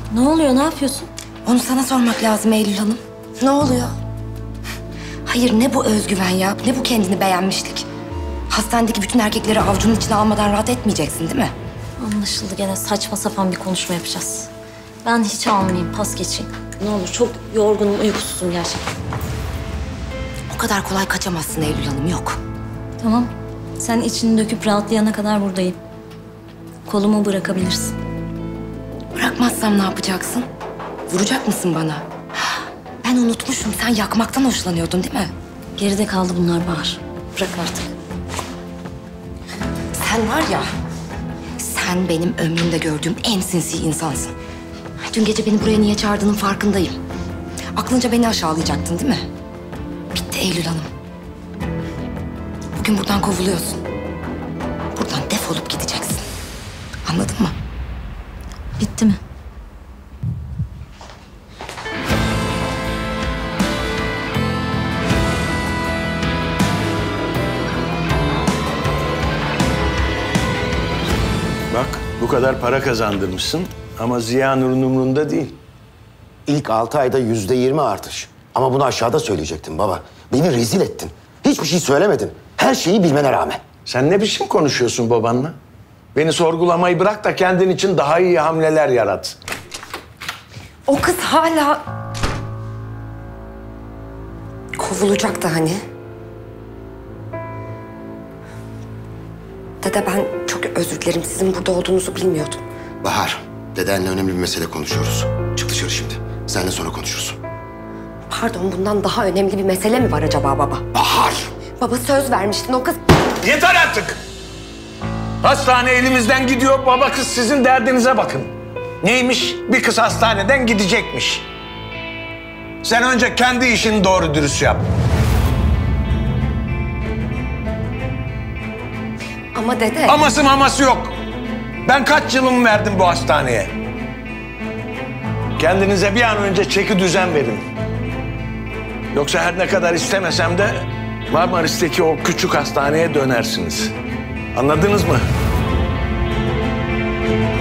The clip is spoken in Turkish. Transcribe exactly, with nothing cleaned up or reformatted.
Ne oluyor, ne yapıyorsun? Onu sana sormak lazım Eylül Hanım. Ne oluyor? Hayır, ne bu özgüven ya, ne bu kendini beğenmişlik? Hastanedeki bütün erkekleri avucunun içine almadan rahat etmeyeceksin değil mi? Anlaşıldı, gene saçma sapan bir konuşma yapacağız. Ben hiç almayayım, pas geçeyim. Ne olur, çok yorgunum, uykusuzum gerçekten. O kadar kolay kaçamazsın Eylül Hanım, yok. Tamam, sen içini döküp rahatlayana kadar buradayım. Kolumu bırakabilirsin. Bırakmazsam ne yapacaksın? Vuracak mısın bana? Ben unutmuşum, sen yakmaktan hoşlanıyordun değil mi? Geride kaldı bunlar Bahar. Bırak artık. Sen var ya, sen benim ömrümde gördüğüm en sinsi insansın. Dün gece beni buraya niye çağırdığının farkındayım. Aklınca beni aşağılayacaktın değil mi? Bitti Eylül Hanım. Bugün buradan kovuluyorsun. Buradan defolup gideceksin. Anladın mı? Bitti mi? Bak bu kadar para kazandırmışsın ama Ziya Nur'un umrunda değil. İlk altı ayda yüzde yirmi artış. Ama bunu aşağıda söyleyecektin baba. Beni rezil ettin. Hiçbir şey söylemedin. Her şeyi bilmene rağmen. Sen ne biçim konuşuyorsun babanla? Beni sorgulamayı bırak da kendin için daha iyi hamleler yarat. O kız hala... kovulacaktı hani. Dede ben çok özür dilerim. Sizin burada olduğunuzu bilmiyordum. Bahar, dedenle önemli bir mesele konuşuyoruz. Çık dışarı şimdi. Seninle sonra konuşuruz. Pardon, bundan daha önemli bir mesele mi var acaba baba? Bahar! Baba söz vermiştin, o kız... Yeter artık! Hastane elimizden gidiyor, baba kız sizin derdinize bakın. Neymiş? Bir kız hastaneden gidecekmiş. Sen önce kendi işini doğru dürüst yap. Ama dede... Aması maması yok. Ben kaç yılımı verdim bu hastaneye. Kendinize bir an önce çeki düzen verin. Yoksa her ne kadar istemesem de Marmaris'teki o küçük hastaneye dönersiniz. Anladınız mı?